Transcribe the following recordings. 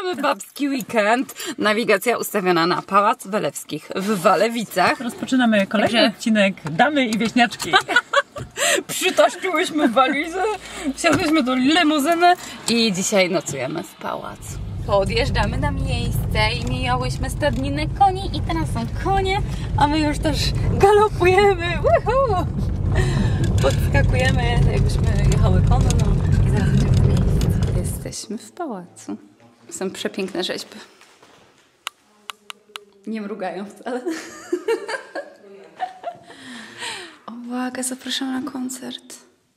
Mamy babski weekend. Nawigacja ustawiona na Pałac Walewskich w Walewicach. Rozpoczynamy kolejny odcinek Damy i Wieśniaczki. Przytościłyśmy walizę, wsiadłyśmy do limuzyny i dzisiaj nocujemy w pałacu. Podjeżdżamy na miejsce i mijałyśmy stadninę koni i teraz są konie, a my już też galopujemy. Woohoo! Podskakujemy, jakbyśmy jechały konno i zaraz będziemy na miejscu. Jesteśmy w pałacu. Są przepiękne rzeźby. Nie mrugają wcale. Uwaga, zapraszam na koncert.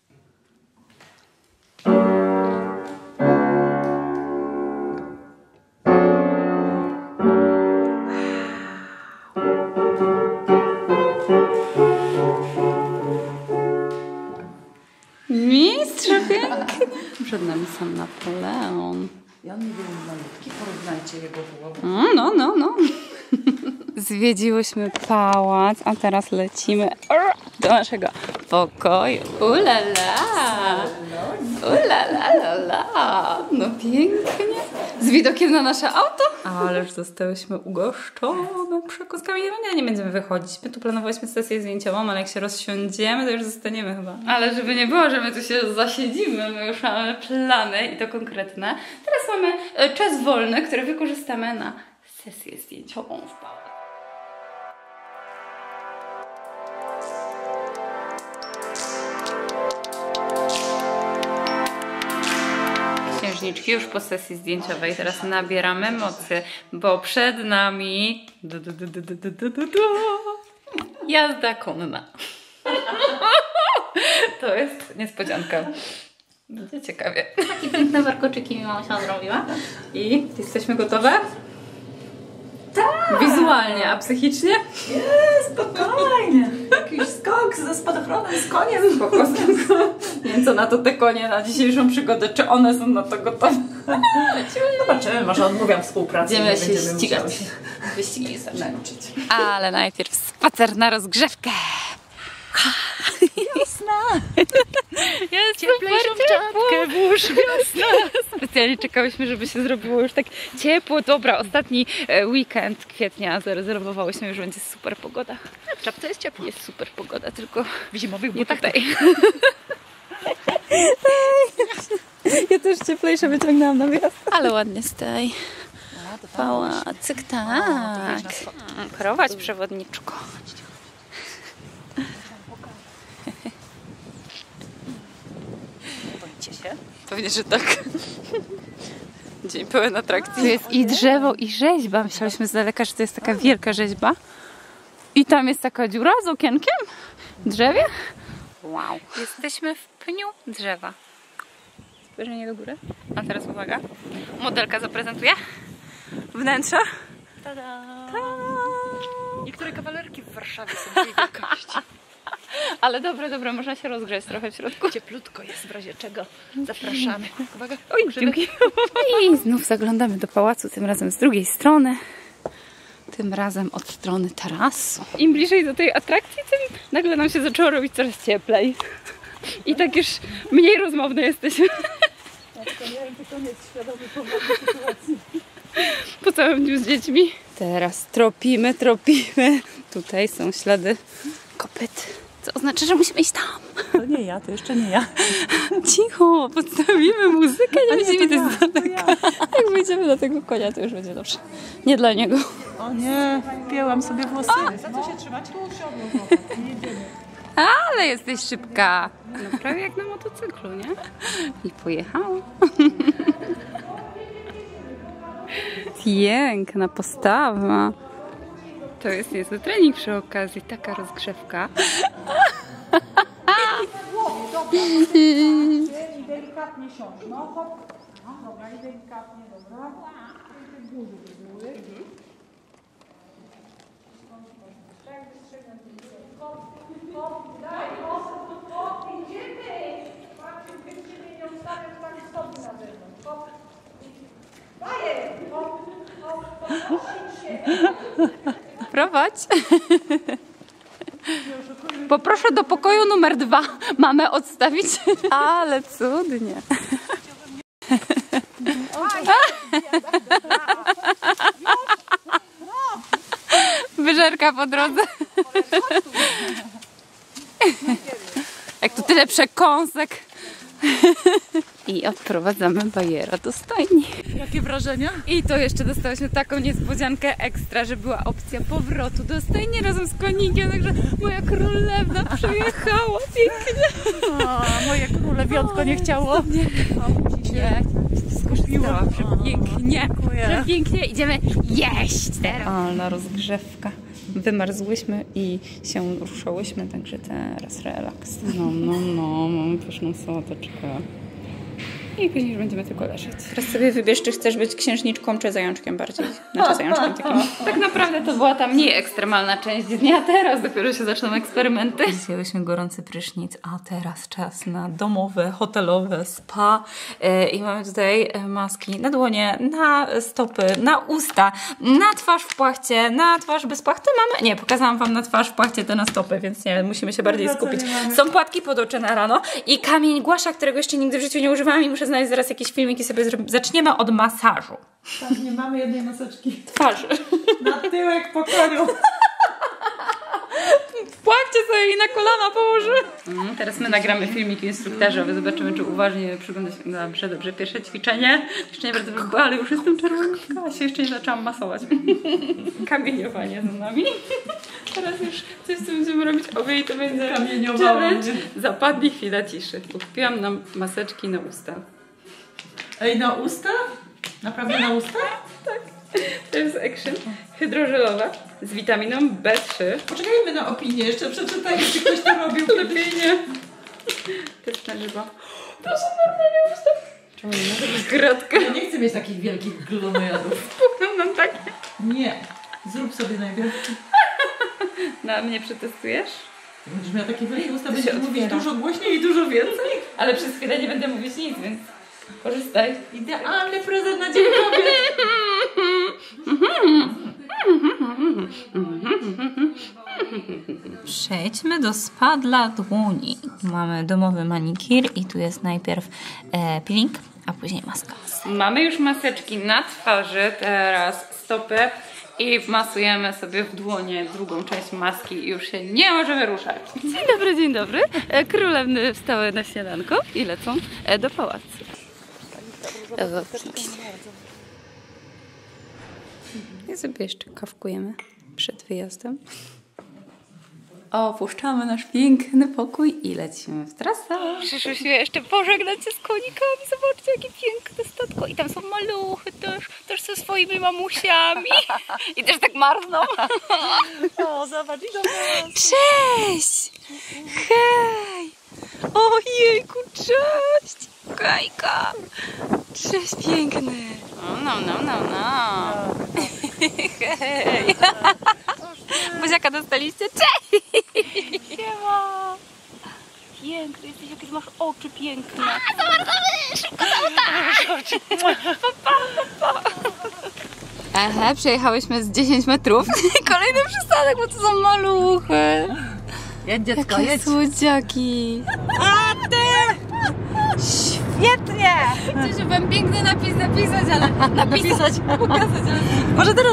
Mistrz piękny. Przed nami sam Napoleon. Ja nie wiem, malutki, porównajcie jego głowę. No. Zwiedziłyśmy pałac, a teraz lecimy do naszego pokoju. Ulala! No pięknie. Z widokiem na nasze auto. Ależ zostałyśmy ugoszczone przekąskami. Nie będziemy wychodzić. My tu planowałyśmy sesję zdjęciową, ale jak się rozsiądziemy, to już zostaniemy chyba. Ale żeby nie było, że my tu się zasiedzimy, my już mamy plany i to konkretne. Teraz mamy czas wolny, który wykorzystamy na sesję zdjęciową w pałacu. Księżniczki już po sesji zdjęciowej, teraz nabieramy mocy, bo przed nami jazda konna. To jest niespodzianka. Będzie ciekawie. Takie piękne warkoczyki mi mamusia zrobiła. I jesteśmy gotowe? Tak! Wizualnie, a psychicznie? Jest, spokojnie. Jakiś skok ze spadochronem, z koniem. Spoko. Nie wiem, co na to te konie na dzisiejszą przygodę. Czy one są na to gotowe? Zobaczymy, może odmówią współpracy. Będziemy się ścigać. Wyścigi sobie nauczyć. Ale najpierw spacer na rozgrzewkę. Jasna. Jest cieplejszą czapkę włóż. Jasna. Specjalnie czekałyśmy, żeby się zrobiło już tak ciepło. Dobra, ostatni weekend kwietnia zarezerwowałyśmy, już będzie super pogoda. W czapce jest ciepło. Jest super pogoda, tylko w zimowych nie butach. tutaj. Ja też cieplejsze wyciągnęłam na wjazd. Ale ładnie stoi. Pałacyk, tak. Prowadź, przewodniczko. Boicie się? Pewnie, że tak. Dzień pełen atrakcji. Tu jest i drzewo, i rzeźba. Myślałyśmy z daleka, że to jest taka wielka rzeźba. I tam jest taka dziura z okienkiem w drzewie. Wow. Jesteśmy w pniu drzewa. Spojrzenie do góry. A teraz uwaga. Modelka zaprezentuje wnętrze. Tada! Niektóre kawalerki w Warszawie są tej wielkości. Ale dobre, można się rozgrzeć trochę w środku. Cieplutko jest, w razie czego zapraszamy. Uwaga. Oj, dzięki. I znów zaglądamy do pałacu, tym razem z drugiej strony. Tym razem od strony tarasu. Im bliżej do tej atrakcji, tym nagle nam się zaczęło robić coraz cieplej. I tak już mniej rozmowne jesteśmy. Ja tylko nie wiem, czy to nie jest świadomy powody sytuacji. Po całym dniu z dziećmi. Teraz tropimy. Tutaj są ślady kopyt. Co oznacza, że musimy iść tam. To nie ja, to jeszcze nie ja. Cicho, podstawimy muzykę, nie będziemy to iść z daleka. Jak wyjdziemy do tego konia, to już będzie dobrze. Nie dla niego. O nie, pięłam sobie włosy. Za co się trzymać? Nie jedziemy. Ale jesteś szybka. No prawie jak na motocyklu, nie? I pojechała. Piękna postawa. To jest niezły trening przy okazji, taka rozgrzewka. I delikatnie siądź. No hop. Dobra, i delikatnie, dobra. Prowadź. Poproszę do pokoju numer 2 mamę odstawić. Ale cudnie. Wyżerka po drodze. Jak tu tyle przekąsek. I odprowadzamy bajera do stajni. Jakie wrażenia? I to jeszcze dostałyśmy taką niespodziankę ekstra, że była opcja powrotu do stajni razem z konikiem, także moja królewna przyjechała pięknie. O, moje królewiątko nie chciało. Nie, skosztowała przepięknie. Przepięknie, idziemy jeść teraz. Ale rozgrzewka. Wymarzłyśmy i się ruszałyśmy, także teraz relaks. No, mam pyszną sałateczkę. I później już będziemy tylko leżeć. Teraz sobie wybierz, czy chcesz być księżniczką, czy zajączkiem bardziej. Znaczy zajączkiem takim. Tak naprawdę to była ta mniej ekstremalna część dnia. Teraz dopiero się zaczną eksperymenty. Wzięłyśmy gorący prysznic, a teraz czas na domowe, hotelowe spa. I mamy tutaj maski na dłonie, na stopy, na usta, na twarz w płachcie, na twarz bez płachty mamy. Nie, pokazałam wam na twarz w płachcie, to na stopy, więc nie, musimy się bardziej skupić. Są płatki pod oczy na rano i kamień głasza, którego jeszcze nigdy w życiu nie używałam i muszę znaleźć zaraz jakieś filmiki sobie zrobić. Zaczniemy od masażu. Tak, nie mamy jednej maseczki. Twarzy. Na tyłek po koniu. Płachcie sobie i na kolana położy. Teraz my nagramy filmik instruktażowy. Zobaczymy, czy uważnie przygląda się. Dobrze. Pierwsze ćwiczenie. Jeszcze nie bardzo wygląda, ale już jestem czerwonka. Ja się jeszcze nie zaczęłam masować. Kamieniowanie za nami. Teraz już coś, co będziemy robić obie i to będzie challenge. Zapadli chwila ciszy. Kupiłam nam maseczki na usta. Ej, na usta? Naprawdę na usta? Tak. To jest Action hydrożelowa z witaminą B3. Poczekajmy na opinię, jeszcze przeczytajmy, czy ktoś to robił. Lepiej nie. To jest na żywo. To są normalnie usta. Czemu nie może być gratka? Ja nie chcę mieć takich wielkich glonojadów. Spuchną nam takie. Nie. Zrób sobie najpierw. Na mnie przetestujesz? Będziesz miała takie wielkie usta, To się będziesz mówić otwiera. dużo głośniej i dużo więcej. Ale przez chwilę nie będę mówić nic, więc korzystaj. Idealny prezent na Dzień Kobiet. Przejdźmy do spa dla dłoni. Mamy domowy manikir i tu jest najpierw peeling, a później maska. Mamy już maseczki na twarzy, teraz stopy i masujemy sobie w dłonie drugą część maski i już się nie możemy ruszać. Dzień dobry. Królewny wstały na śniadanko i lecą do pałacu. I sobie jeszcze kawkujemy przed wyjazdem. Opuszczamy nasz piękny pokój i lecimy w trasę. Przyszłyśmy jeszcze pożegnać się z konikami. Zobaczcie, jakie piękne statko. I tam są maluchy też ze swoimi mamusiami. I też tak marzną. O, zobacz, idą nas. Cześć! Hej! Ojejku, cześć! Kajka! Cześć, piękny! No. Hej! Buziaka dostaliście? Cześć! Siema! Piękny jesteś, jakie masz oczy piękne. Zobaczmy! Szybko pa. Aha, przejechałyśmy z 10 metrów. Kolejny przystanek, bo to są maluchy. Jedź, dziecko, Jakie jedź. słodziaki. A ty! Świetnie! Chciałabym piękny napis napisać, ale napisać, pokazać, ale... Może teraz?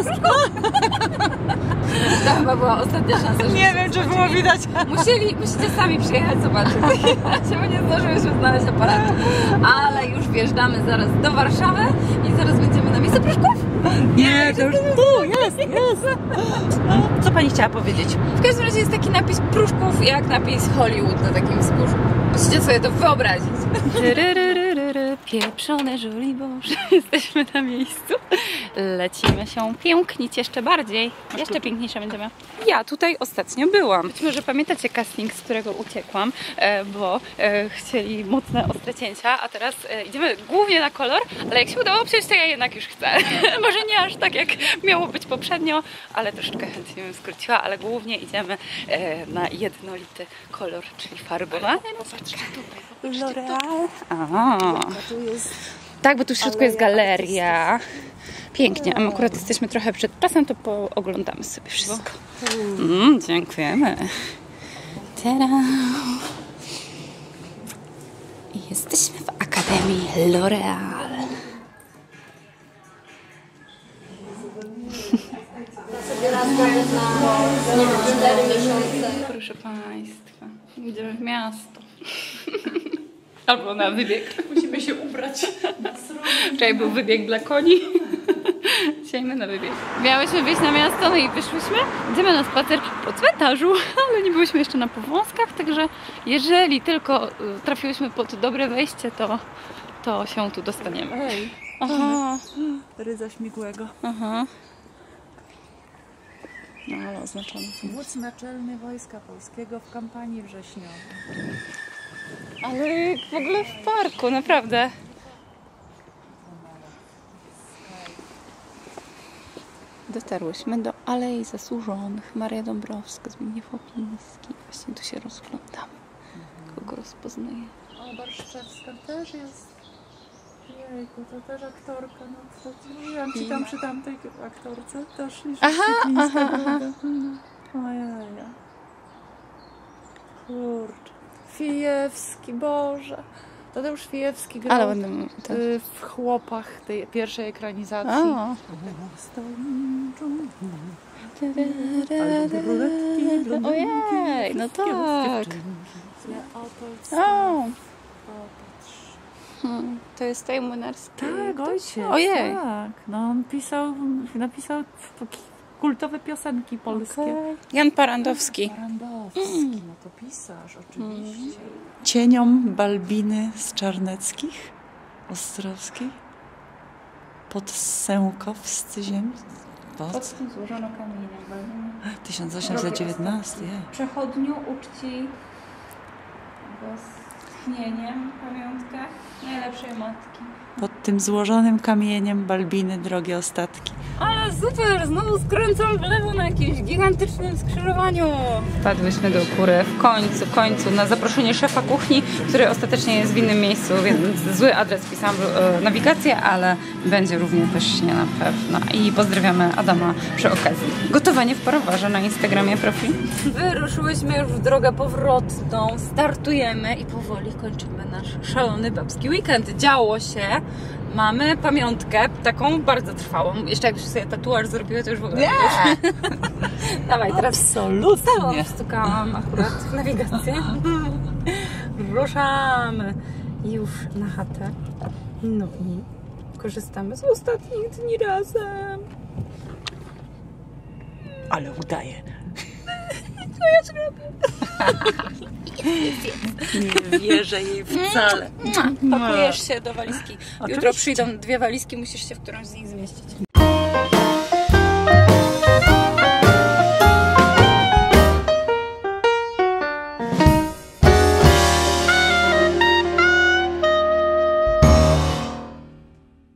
To chyba była ostatnia szansa, żeby Nie wiem, czy było widać. Musicie sami przyjechać zobaczyć. Bo nie zdążyłyśmy znaleźć aparatu. Ale już wjeżdżamy zaraz do Warszawy i zaraz będziemy na miejscu Pruszków. Nie, to już tu, jest. Co pani chciała powiedzieć? W każdym razie jest taki napis Pruszków jak napis Hollywood na takim wzgórzu. Musicie sobie to wyobrazić. Pieprzone Żoliborz. Jesteśmy na miejscu. Lecimy się pięknić jeszcze bardziej. Jeszcze piękniejsza będziemy. Ja tutaj ostatnio byłam. Być może pamiętacie casting, z którego uciekłam, bo chcieli mocne, ostre cięcia, a teraz idziemy głównie na kolor, ale jak się udało przejść, to ja jednak już chcę. Może nie aż tak, jak miało być poprzednio, ale troszeczkę chętnie bym skróciła, ale głównie idziemy na jednolity kolor, czyli farbowanie. Zobaczcie tutaj. L'Oreal. Tak, bo tu w środku jest galeria. Pięknie, a my akurat jesteśmy trochę przed pasem, to pooglądamy sobie wszystko. Dziękujemy. Tada! I jesteśmy w Akademii L'Oreal. sobie raz grając na, nie wiem, 4 miesiące. Proszę Państwa, idziemy w miasto. Albo na wybieg. Musimy się ubrać na srogo. Wczoraj był wybieg dla koni. Dzisiaj my na wybieg. Miałyśmy wyjść na miasto, no i wyszłyśmy. Idziemy na spacer po cmentarzu, ale nie byłyśmy jeszcze na powązkach, także jeżeli tylko trafiłyśmy pod dobre wejście, to się tu dostaniemy. Ej, Aha. rydza śmigłego. Aha. No, ale oznaczone. Wódz naczelny Wojska Polskiego w kampanii wrześniowej. Ale w ogóle w parku, naprawdę. Dotarłyśmy do Alei Zasłużonych. Maria Dąbrowska, Zbigniew Opiński. Właśnie tu się rozglądamy. Kogo rozpoznaję? O, Barszczewska też jest. Jejku, to też aktorka. No, to mówiłam ci tam przy tamtej aktorce też. Aha. Ojej. Kurczę. Fijewski, Boże. Tadeusz Fijewski grał Ale będę... w Chłopach tej pierwszej ekranizacji. O. Ojej, no tak. O. To jest tej Młynarski. Tak, ojciec. Ojej. Tak. No, on napisał kultowe piosenki polskie. Okay. Jan Parandowski. Parandowski, no to pisarz, oczywiście. Cieniom Balbiny z Czarneckich, Ostrowskiej, pod Sękowscy ziemi. Pod tym złożono kamieniem. 1819. Przechodniu uczci tchnieniem pamiątkę najlepszej matki. Pod tym złożonym kamieniem Balbiny drogie ostatki. Ale super! Znowu skręcam w lewo na jakimś gigantycznym skrzyżowaniu. Wpadłyśmy do góry w końcu na zaproszenie szefa kuchni, który ostatecznie jest w innym miejscu, więc zły adres pisałam w nawigację, ale będzie również też nie na pewno. I pozdrawiamy Adama przy okazji. Gotowanie w Parowarze na Instagramie profil. Wyruszyłyśmy już w drogę powrotną, startujemy i powoli kończymy nasz szalony babski weekend. Działo się. Mamy pamiątkę, taką bardzo trwałą. Jeszcze jakbyś sobie tatuaż zrobiła, to już w ogóle. Nie! Dawaj, teraz absolutnie. Wstukałam akurat w nawigację. Ruszamy już na chatę. No i korzystamy z ostatnich dni razem. Ale udaje. Co ja zrobię? Nie wierzę jej wcale. Pakujesz się do walizki. Jutro przyjdą 2 walizki, musisz się w którąś z nich zmieścić.